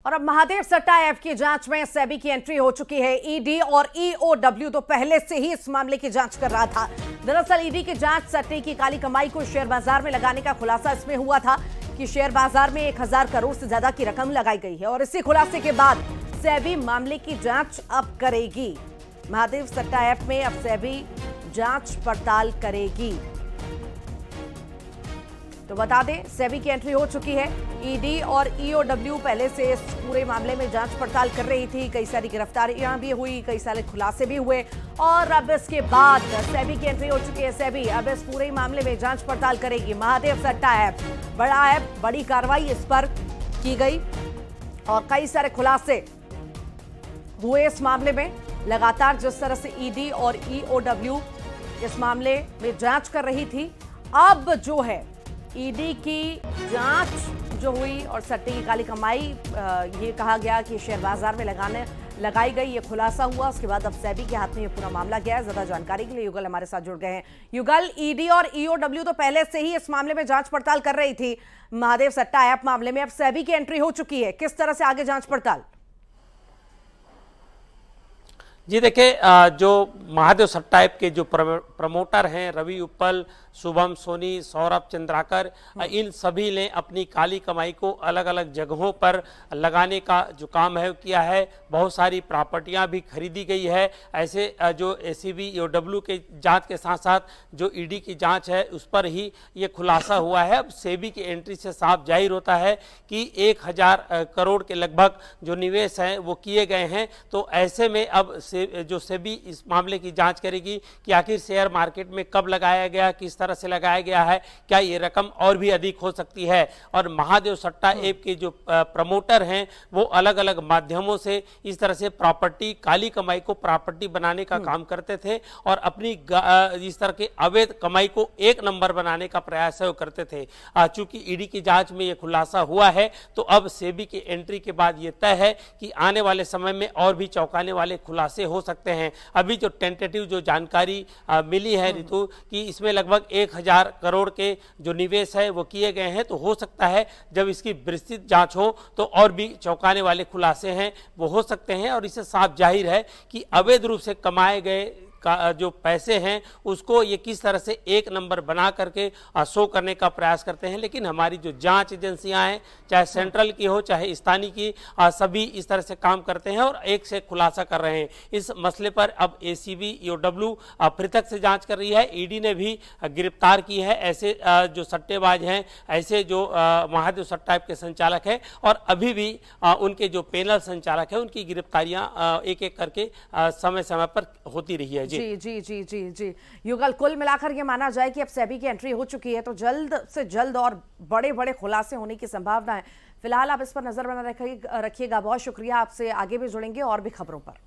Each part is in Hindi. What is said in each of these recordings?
और अब महादेव सट्टा ऐप की जांच में सेबी की एंट्री हो चुकी है। ईडी और ईओडब्ल्यू तो पहले से ही इस मामले की जांच कर रहा था। दरअसल ईडी की जांच सट्टे की काली कमाई को शेयर बाजार में लगाने का खुलासा इसमें हुआ था कि शेयर बाजार में 1000 करोड़ से ज्यादा की रकम लगाई गई है और इसी खुलासे के बाद सेबी मामले की जांच अब करेगी। महादेव सट्टा ऐप में अब सेबी जांच पड़ताल करेगी। तो बता दें, सेबी की एंट्री हो चुकी है। ईडी और ईओडब्ल्यू पहले से इस पूरे मामले में जांच पड़ताल कर रही थी। कई सारी गिरफ्तारियां भी हुई, कई सारे खुलासे भी हुए और अब इसके बाद सेबी की एंट्री हो चुकी है। सेबी अब इस पूरे मामले में जांच पड़ताल करेगी। महादेव सट्टा ऐप बड़ा ऐप, बड़ी कार्रवाई इस पर की गई और कई सारे खुलासे हुए इस मामले में। लगातार जिस तरह से ईडी और ईओडब्ल्यू इस मामले में जांच कर रही थी, अब जो है ईडी की जांच जो हुई और सट्टे की काली कमाई, ये कहा गया कि शेयर बाजार में लगाई गई, ये खुलासा हुआ। उसके बाद अब सेबी के हाथ में ये पूरा मामला गया है। ज्यादा जानकारी के लिए युगल हमारे साथ जुड़ गए हैं। युगल, ईडी और ईओडब्ल्यू तो पहले से ही इस मामले में जांच पड़ताल कर रही थी। महादेव सट्टा ऐप मामले में अब सेबी की एंट्री हो चुकी है। किस तरह से आगे जांच पड़ताल? जी देखिए, जो महादेव सट्टा ऐप के जो प्रमोटर हैं रवि उप्पल, शुभम सोनी, सौरभ चंद्राकर, इन सभी ने अपनी काली कमाई को अलग अलग जगहों पर लगाने का जो काम है किया है। बहुत सारी प्रॉपर्टियां भी खरीदी गई है। ऐसे जो एसीबी ईओडब्ल्यू के जांच के साथ साथ जो ईडी की जांच है उस पर ही ये खुलासा हुआ है। अब सेबी की एंट्री से साफ जाहिर होता है कि 1000 करोड़ के लगभग जो निवेश हैं वो किए गए हैं। तो ऐसे में अब जो सेबी इस मामले की जांच करेगी कि आखिर शेयर मार्केट में कब लगाया गया, किस तरह से लगाया गया है, क्या ये रकम और भी अधिक हो सकती है। और महादेव सट्टा ऐप के जो प्रमोटर हैं वो अलग अलग माध्यमों से इस तरह से प्रॉपर्टी, काली कमाई को प्रॉपर्टी बनाने का काम करते थे और अपनी इस तरह के अवैध कमाई को एक नंबर बनाने का प्रयास है वो करते थे। चूंकि ईडी की जांच में ये खुलासा हुआ है तो अब सेबी की एंट्री के बाद ये तय है कि आने वाले समय में और भी चौंकाने वाले खुलासे हो सकते हैं। अभी जो टेंटेटिव जो जानकारी मिली है ऋतु कि इसमें लगभग 1000 करोड़ के जो निवेश है वो किए गए हैं। तो हो सकता है जब इसकी विस्तृत जांच हो तो और भी चौंकाने वाले खुलासे हैं वो हो सकते हैं। और इससे साफ जाहिर है कि अवैध रूप से कमाए गए का जो पैसे हैं उसको ये किस तरह से एक नंबर बना करके शो करने का प्रयास करते हैं। लेकिन हमारी जो जांच एजेंसियां हैं, चाहे सेंट्रल की हो चाहे स्थानीय की, सभी इस तरह से काम करते हैं और एक से खुलासा कर रहे हैं। इस मसले पर अब एसीबी ईओडब्ल्यू पृथक से जांच कर रही है। ईडी ने भी गिरफ्तार की है ऐसे जो सट्टेबाज हैं, ऐसे जो महादेव सट्टा ऐप के संचालक हैं और अभी भी उनके जो पैनल संचालक हैं उनकी गिरफ्तारियां एक एक करके समय समय पर होती रही है। जी जी जी जी जी युगल, कुल मिलाकर ये माना जाए कि अब सेबी की एंट्री हो चुकी है तो जल्द से जल्द और बड़े बड़े खुलासे होने की संभावना है। फिलहाल आप इस पर नजर बना रखिएगा। बहुत शुक्रिया, आपसे आगे भी जुड़ेंगे और भी खबरों पर।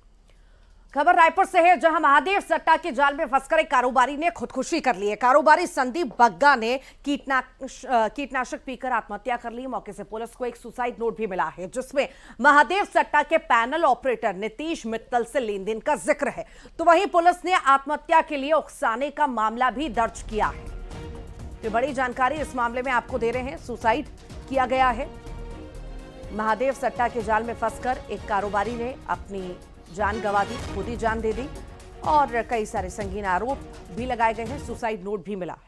खबर रायपुर से है, जहां महादेव सट्टा के जाल में फंसकर एक कारोबारी ने खुदकुशी कर ली है। कारोबारी संदीप बग्गा ने कीटनाशक पीकर आत्महत्या कर ली। मौके से पुलिस को एक सुसाइड नोट भी मिला है जिसमें महादेव सट्टा के पैनल ऑपरेटर नीतीश मित्तल से लेन देन का जिक्र है। तो वहीं पुलिस ने आत्महत्या के लिए उकसाने का मामला भी दर्ज किया है। तो बड़ी जानकारी इस मामले में आपको दे रहे हैं। सुसाइड किया गया है। महादेव सट्टा के जाल में फंसकर एक कारोबारी ने अपनी जान गंवा दी, खुद ही जान दे दी और कई सारे संगीन आरोप भी लगाए गए हैं। सुसाइड नोट भी मिला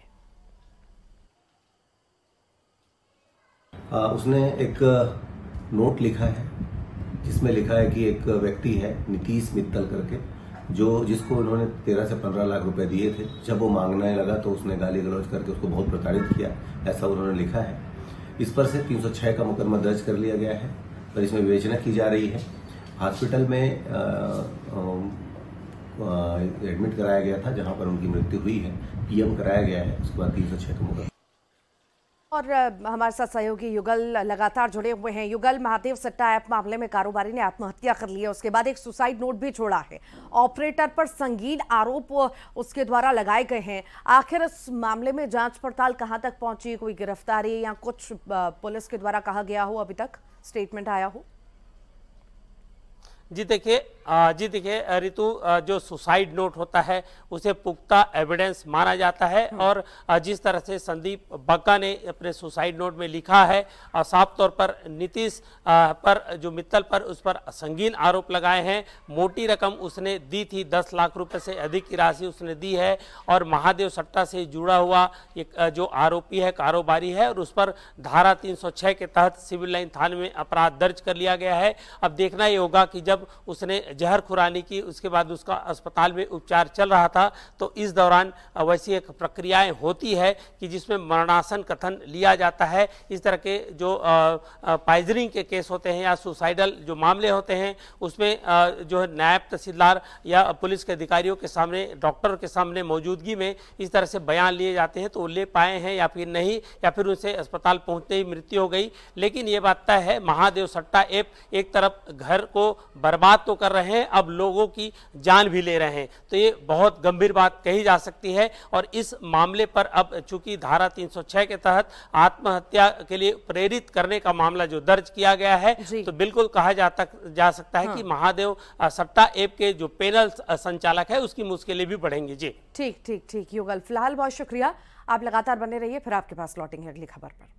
है। उसने एक नोट लिखा है जिसमें लिखा है कि एक व्यक्ति है नीतीश मित्तल करके, जिसको उन्होंने 13 से 15 लाख रुपए दिए थे। जब वो मांगने लगा तो उसने गाली गलौज करके उसको बहुत प्रताड़ित किया, ऐसा उन्होंने लिखा है। इस पर से 306 का मुकदमा दर्ज कर लिया गया है और इसमें विवेचना की जा रही है। हॉस्पिटल में एडमिट कराया गया था जहां पर उनकी मृत्यु हुई है। पीएम कराया गया है, उसके बाद 306 का मुकदमा। और हमारे साथ सहयोगी युगल लगातार जुड़े हुए हैं। युगल, महादेव सट्टा ऐप मामले में कारोबारी ने आत्महत्या कर ली है, उसके बाद एक सुसाइड नोट भी छोड़ा है। ऑपरेटर पर संगीन आरोप उसके द्वारा लगाए गए हैं। आखिर इस मामले में जांच पड़ताल कहां तक पहुंची? कोई गिरफ्तारी या कुछ पुलिस के द्वारा कहा गया हो, अभी तक स्टेटमेंट आया हो? जी देखिए, जी देखिए रितु, जो सुसाइड नोट होता है उसे पुख्ता एविडेंस माना जाता है और जिस तरह से संदीप बग्गा ने अपने सुसाइड नोट में लिखा है और साफ तौर पर नीतीश पर जो मित्तल पर उस पर संगीन आरोप लगाए हैं। मोटी रकम उसने दी थी, 10 लाख रुपए से अधिक की राशि उसने दी है और महादेव सट्टा से जुड़ा हुआ एक जो आरोपी है, कारोबारी है और उस पर धारा 306 के तहत सिविल लाइन थाने में अपराध दर्ज कर लिया गया है। अब देखना ये होगा कि जब उसने जहर खुरानी की, उसके बाद उसका अस्पताल में उपचार चल रहा था, तो इस दौरान वैसी एक प्रक्रियाएं होती है कि जिसमें मरणासन कथन लिया जाता है। इस तरह के जो पॉइजनिंग के केस होते हैं या सुसाइडल जो मामले होते हैं उसमें जो है नायब तहसीलदार या पुलिस के अधिकारियों के सामने, डॉक्टर के सामने मौजूदगी में इस तरह से बयान लिए जाते हैं तो वो ले पाए हैं या फिर नहीं, या फिर उनसे अस्पताल पहुंचते ही मृत्यु हो गई। लेकिन ये बात तय है, महादेव सट्टा ऐप एक तरफ घर को बर्बाद तो कर रहे हैं, अब लोगों की जान भी ले रहे हैं, तो ये बहुत गंभीर बात कही जा सकती है। और इस मामले पर अब चूंकि धारा 306 के तहत आत्महत्या के लिए प्रेरित करने का मामला जो दर्ज किया गया है, तो बिल्कुल कहा जा सकता है कि महादेव सट्टा ऐप के जो पैनल संचालक है उसकी मुश्किलें भी बढ़ेंगी। जी ठीक युगल, फिलहाल बहुत शुक्रिया, आप लगातार बने रहिए, फिर आपके पास लौटेंगे अगली खबर पर।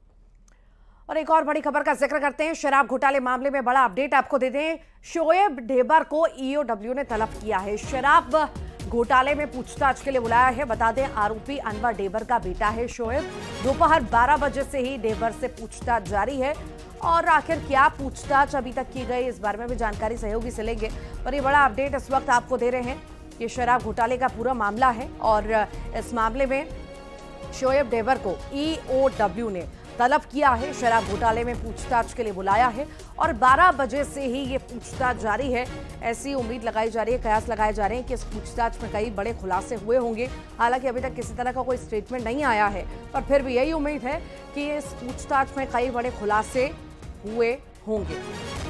और एक और बड़ी खबर का जिक्र करते हैं, शराब घोटाले मामले में बड़ा अपडेट आपको दे दें। शोएब ढेबर को ईओडब्ल्यू ने तलब किया है, शराब घोटाले में पूछताछ के लिए बुलाया है। बता दें आरोपी अनवर ढेबर का बेटा है शोएब। दोपहर 12 बजे से ही ढेबर से पूछताछ जारी है और आखिर क्या पूछताछ अभी तक की गई, इस बारे में भी जानकारी सहयोगी से लेंगे। पर ये बड़ा अपडेट इस वक्त आपको दे रहे हैं, ये शराब घोटाले का पूरा मामला है और इस मामले में शोएब ढेबर को ईओडब्ल्यू ने तलब किया है, शराब घोटाले में पूछताछ के लिए बुलाया है और 12 बजे से ही ये पूछताछ जारी है। ऐसी उम्मीद लगाई जा रही है, कयास लगाए जा रहे हैं कि इस पूछताछ में कई बड़े खुलासे हुए होंगे। हालांकि अभी तक किसी तरह का कोई स्टेटमेंट नहीं आया है, पर फिर भी यही उम्मीद है कि इस पूछताछ में कई बड़े खुलासे हुए होंगे।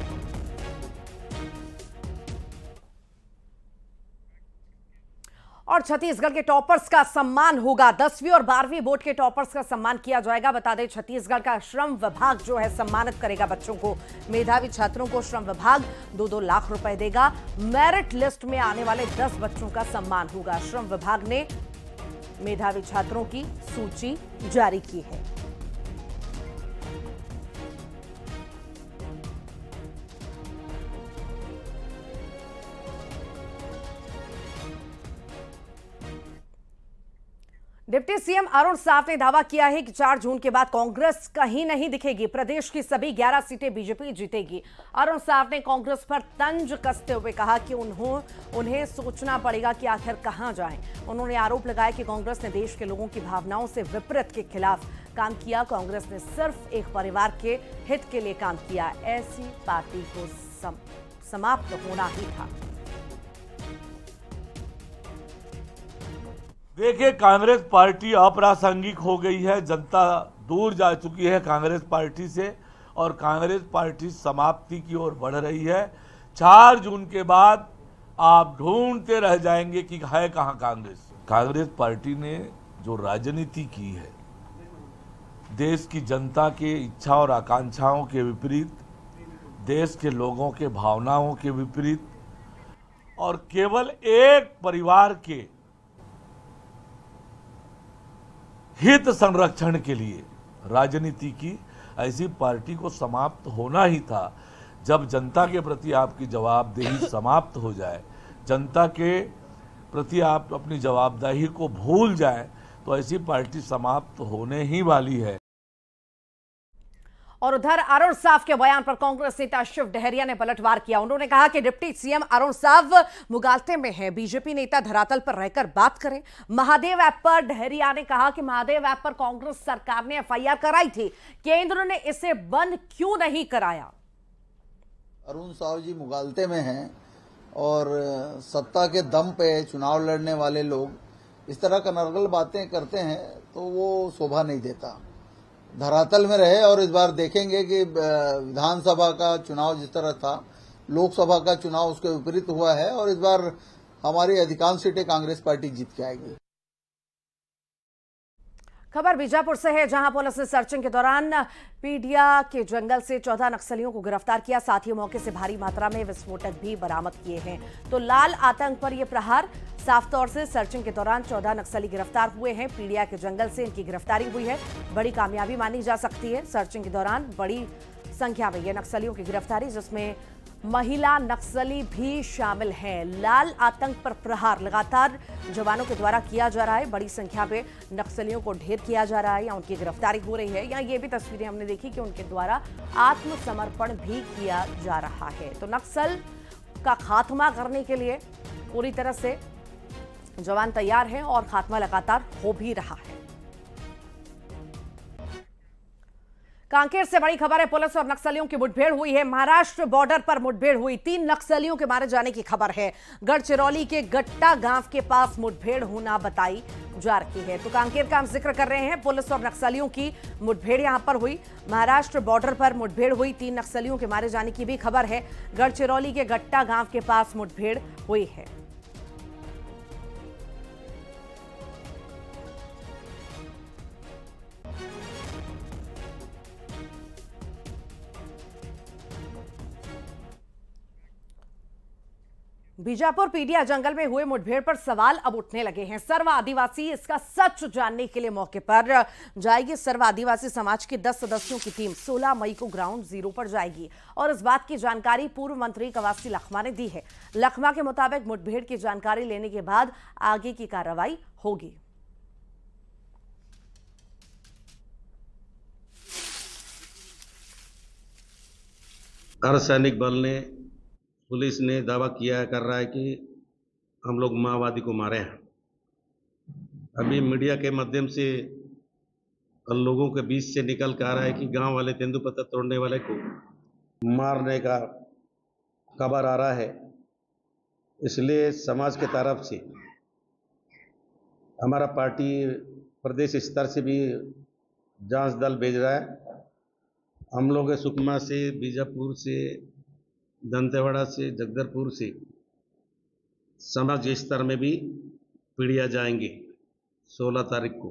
और छत्तीसगढ़ के टॉपर्स का सम्मान होगा, 10वीं और 12वीं बोर्ड के टॉपर्स का सम्मान किया जाएगा। बता दें छत्तीसगढ़ का श्रम विभाग जो है सम्मानित करेगा बच्चों को, मेधावी छात्रों को श्रम विभाग 2-2 लाख रुपए देगा। मेरिट लिस्ट में आने वाले 10 बच्चों का सम्मान होगा। श्रम विभाग ने मेधावी छात्रों की सूची जारी की है। डिप्टी सीएम अरुण साफ ने दावा किया है कि 4 जून के बाद कांग्रेस कहीं नहीं दिखेगी, प्रदेश की सभी 11 सीटें बीजेपी जीतेगी। अरुण साफ ने कांग्रेस पर तंज कसते हुए कहा कि उन्हें सोचना पड़ेगा कि आखिर कहां जाएं। उन्होंने आरोप लगाया कि कांग्रेस ने देश के लोगों की भावनाओं से विपरीत के खिलाफ काम किया। कांग्रेस ने सिर्फ एक परिवार के हित के लिए काम किया, ऐसी पार्टी को समाप्त होना ही था। देखिए, कांग्रेस पार्टी अप्रासंगिक हो गई है, जनता दूर जा चुकी है कांग्रेस पार्टी से और कांग्रेस पार्टी समाप्ति की ओर बढ़ रही है। 4 जून के बाद आप ढूंढते रह जाएंगे कि है कहां कांग्रेस। कांग्रेस पार्टी ने जो राजनीति की है, देश की जनता के इच्छा और आकांक्षाओं के विपरीत, देश के लोगों के भावनाओं के विपरीत और केवल एक परिवार के हित संरक्षण के लिए राजनीति की, ऐसी पार्टी को समाप्त होना ही था। जब जनता के प्रति आपकी जवाबदेही समाप्त हो जाए, जनता के प्रति आप अपनी जवाबदेही को भूल जाए, तो ऐसी पार्टी समाप्त होने ही वाली है। और उधर अरुण साफ के बयान पर कांग्रेस नेता शिव डहरिया ने पलटवार किया। उन्होंने कहा कि डिप्टी सीएम अरुण साफ मुगालते में है, बीजेपी नेता धरातल पर रहकर बात करें। महादेव ऐप पर डहरिया ने कहा कि महादेव ऐप पर कांग्रेस सरकार ने एफआईआर कराई थी, केंद्र ने इसे बंद क्यों नहीं कराया। अरुण साफ जी मुगालते में हैं और सत्ता के दम पे चुनाव लड़ने वाले लोग इस तरह का नर्गल बातें करते हैं तो वो शोभा नहीं देता। धरातल में रहे और इस बार देखेंगे कि विधानसभा का चुनाव जिस तरह था, लोकसभा का चुनाव उसके विपरीत हुआ है और इस बार हमारी अधिकांश सीटें कांग्रेस पार्टी जीत के आएगी। खबर बीजापुर से है, जहां पुलिस ने सर्चिंग के दौरान पीडिया के जंगल से 14 नक्सलियों को गिरफ्तार किया। साथ ही मौके से भारी मात्रा में विस्फोटक भी बरामद किए हैं। तो लाल आतंक पर यह प्रहार, साफ तौर से सर्चिंग के दौरान 14 नक्सली गिरफ्तार हुए हैं। पीडिया के जंगल से इनकी गिरफ्तारी हुई है, बड़ी कामयाबी मानी जा सकती है। सर्चिंग के दौरान बड़ी संख्या में ये नक्सलियों की गिरफ्तारी, जिसमें महिला नक्सली भी शामिल हैं। लाल आतंक पर प्रहार लगातार जवानों के द्वारा किया जा रहा है। बड़ी संख्या में नक्सलियों को ढेर किया जा रहा है या उनकी गिरफ्तारी हो रही है, या ये भी तस्वीरें हमने देखी कि उनके द्वारा आत्मसमर्पण भी किया जा रहा है। तो नक्सल का खात्मा करने के लिए पूरी तरह से जवान तैयार हैं और खात्मा लगातार हो भी रहा है। कांकेर से बड़ी खबर है, पुलिस और नक्सलियों की मुठभेड़ हुई है। महाराष्ट्र बॉर्डर पर मुठभेड़ हुई, 3 नक्सलियों के मारे जाने की खबर है। गढ़चिरौली के गट्टा गांव के पास मुठभेड़ होना बताई जा रही है। तो कांकेर का हम जिक्र कर रहे हैं, पुलिस और नक्सलियों की मुठभेड़ यहां पर हुई। महाराष्ट्र बॉर्डर पर मुठभेड़ हुई, 3 नक्सलियों के मारे जाने की भी खबर है। गढ़चिरौली के गट्टा गांव के पास मुठभेड़ हुई है। बीजापुर पीडिया जंगल में हुए मुठभेड़ पर सवाल अब उठने लगे हैं। सर्व आदिवासी इसका सच जानने के लिए मौके पर जाएगी। सर्व आदिवासी समाज के 10 सदस्यों की टीम 16 मई को ग्राउंड जीरो पर जाएगी और इस बात की जानकारी पूर्व मंत्री कवासी लखमा ने दी है। लखमा के मुताबिक मुठभेड़ की जानकारी लेने के बाद आगे की कार्रवाई होगी। अर्धसैनिक बल ने, पुलिस ने दावा किया कर रहा है कि हम लोग माओवादी को मारे हैं। अभी मीडिया के माध्यम से लोगों के बीच से निकल कर आ रहा है कि गांव वाले तेंदुपत्ता तोड़ने वाले को मारने का खबर आ रहा है। इसलिए समाज के तरफ से हमारा पार्टी प्रदेश स्तर से भी जांच दल भेज रहा है। हम लोग सुकमा से, बीजापुर से, दंतेवाड़ा से, जगदलपुर से समाज स्तर में भी पीड़िया जाएंगे 16 तारीख को।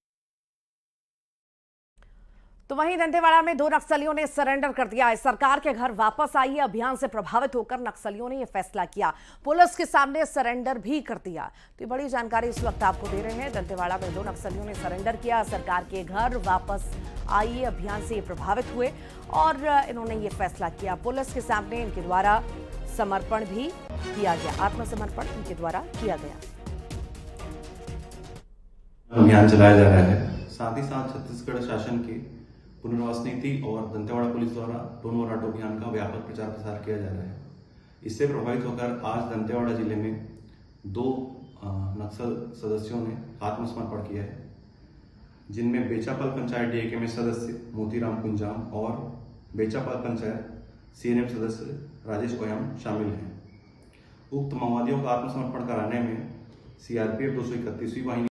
तो वहीं दंतेवाड़ा में 2 नक्सलियों ने सरेंडर कर दिया है। सरकार के घर वापस आइए अभियान से प्रभावित होकर नक्सलियों ने यह फैसला किया, पुलिस के सामने सरेंडर भी कर दिया। तो बड़ी जानकारी इस वक्त आपको दे रहे हैं। दंतेवाड़ा में 2 नक्सलियों ने सरेंडर किया, सरकार के घर वापस आइए अभियान से ये प्रभावित हुए और इन्होंने ये फैसला किया। पुलिस के सामने इनके द्वारा समर्पण भी किया गया, आत्मसमर्पण इनके द्वारा किया गया। अभियान चलाया जा रहा है। साथ ही साथ छत्तीसगढ़ शासन की पुनर्वास नीति और दंतेवाड़ा पुलिस द्वारा टोन वराटो अभियान का व्यापक प्रचार प्रसार किया जा रहा है। इससे प्रभावित होकर आज दंतेवाड़ा जिले में 2 नक्सल सदस्यों ने आत्मसमर्पण किया है, जिनमें बेचापाल पंचायत डीएके में सदस्य मोतीराम कुंजाम और बेचापाल पंचायत सीएनएम सदस्य राजेश ओयाम शामिल हैं। उक्त माओवादियों का आत्मसमर्पण कराने में सीआरपीएफ 231वीं वाहिनी